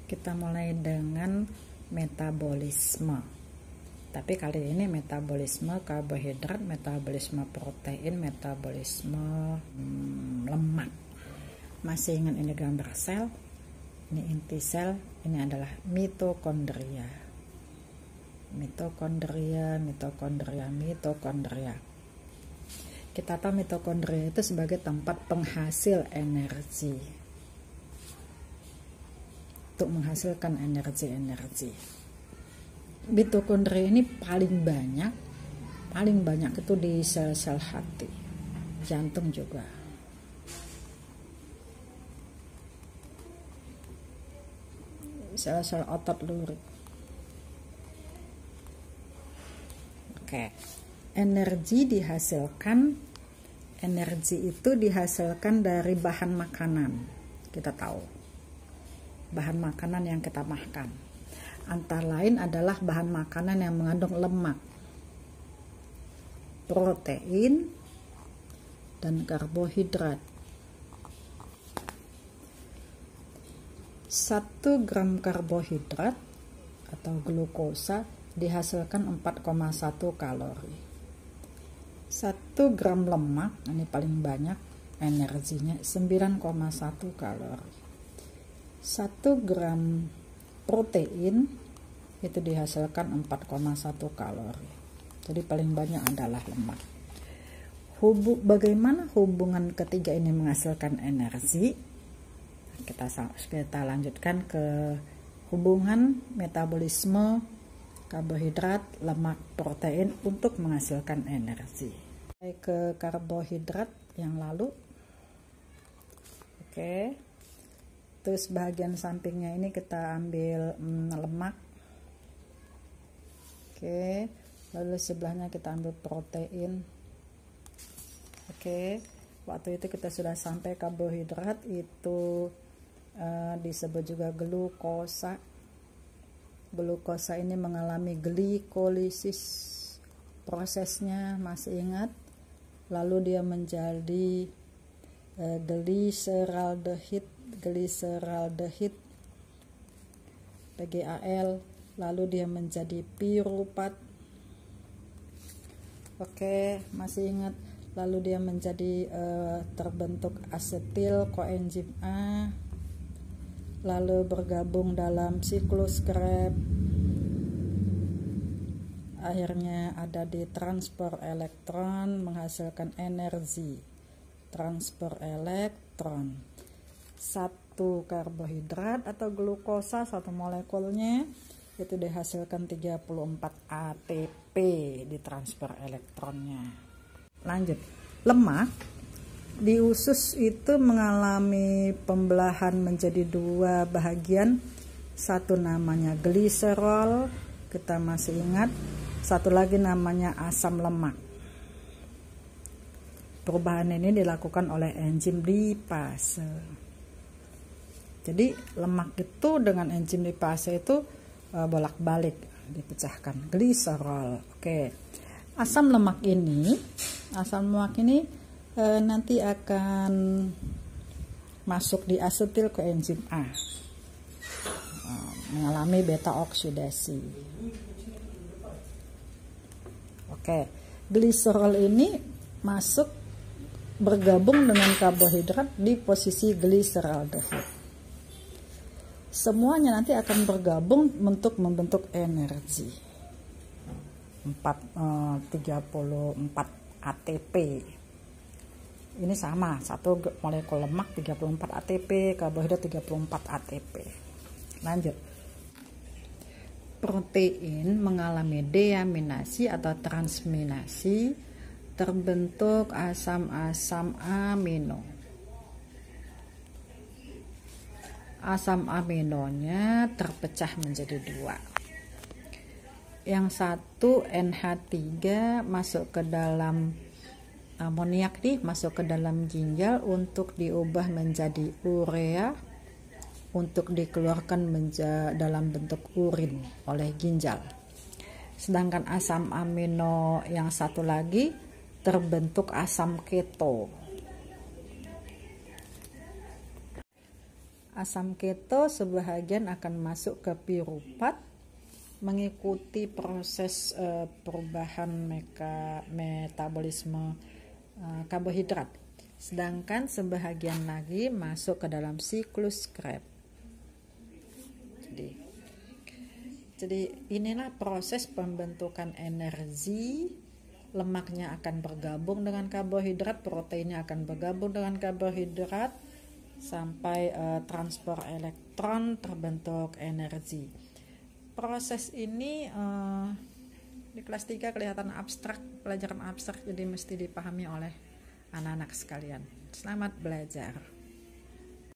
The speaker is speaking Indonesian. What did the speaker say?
Kita mulai dengan metabolisme. Tapi kali ini metabolisme karbohidrat, metabolisme protein, metabolisme lemak. Masih ingat ini gambar sel? Ini inti sel, ini adalah mitokondria. Mitokondria. Kita tahu mitokondria itu sebagai tempat penghasil energi. Untuk menghasilkan energi. Mitokondria ini paling banyak itu di sel-sel hati, jantung juga. Sel-sel otot lurik. Oke. Energi itu dihasilkan dari bahan makanan. Kita tahu. Bahan makanan yang kita makan. Antara lain adalah bahan makanan yang mengandung lemak, protein, dan karbohidrat. 1 gram karbohidrat atau glukosa dihasilkan 4,1 kalori. 1 gram lemak, ini paling banyak energinya, 9,1 kalori. 1 gram protein itu dihasilkan 4,1 kalori. Jadi paling banyak adalah lemak. Bagaimana hubungan ketiga ini menghasilkan energi? Kita lanjutkan ke hubungan metabolisme karbohidrat, lemak, protein untuk menghasilkan energi. Ke karbohidrat yang lalu. Oke. Terus bagian sampingnya ini kita ambil lemak. Oke. Lalu sebelahnya kita ambil protein. Oke. Waktu itu kita sudah sampai karbohidrat itu disebut juga glukosa. Glukosa ini mengalami glikolisis, prosesnya masih ingat. Lalu dia menjadi gliseraldehid PGAL, lalu dia menjadi piruvat. Oke, masih ingat. Lalu dia menjadi terbentuk asetil koenzim A, lalu bergabung dalam siklus Krebs, akhirnya ada di transfer elektron menghasilkan energi. Transfer elektron. 1 karbohidrat atau glukosa, 1 molekulnya itu dihasilkan 34 ATP di transfer elektronnya. Lanjut, lemak di usus itu mengalami pembelahan menjadi 2 bahagian. Satu namanya gliserol, kita masih ingat. Satu lagi namanya asam lemak. Perubahan ini dilakukan oleh enzim lipase. Jadi lemak itu dengan enzim lipase itu bolak-balik dipecahkan. Gliserol. Oke. Asam lemak ini nanti akan masuk di asetil koenzim A, mengalami beta oksidasi. Oke, gliserol ini masuk bergabung dengan karbohidrat di posisi gliseraldehid. Semuanya nanti akan bergabung untuk membentuk energi. 34 ATP. Ini sama, 1 molekul lemak 34 ATP, karbohidrat 34 ATP. Lanjut. Protein mengalami deaminasi atau transminasi, terbentuk asam-asam amino. Asam aminonya terpecah menjadi 2. Yang satu NH3 masuk ke dalam amoniak masuk ke dalam ginjal untuk diubah menjadi urea untuk dikeluarkan dalam bentuk urin oleh ginjal. Sedangkan asam amino yang satu lagi terbentuk asam keto. Asam keto sebahagian akan masuk ke piruvat mengikuti proses perubahan metabolisme karbohidrat. Sedangkan sebahagian lagi masuk ke dalam siklus Krebs. Jadi inilah proses pembentukan energi. Lemaknya akan bergabung dengan karbohidrat, proteinnya akan bergabung dengan karbohidrat sampai transport elektron terbentuk energi. Proses ini di kelas 3 kelihatan abstrak, pelajaran abstrak, jadi mesti dipahami oleh anak-anak sekalian. Selamat belajar.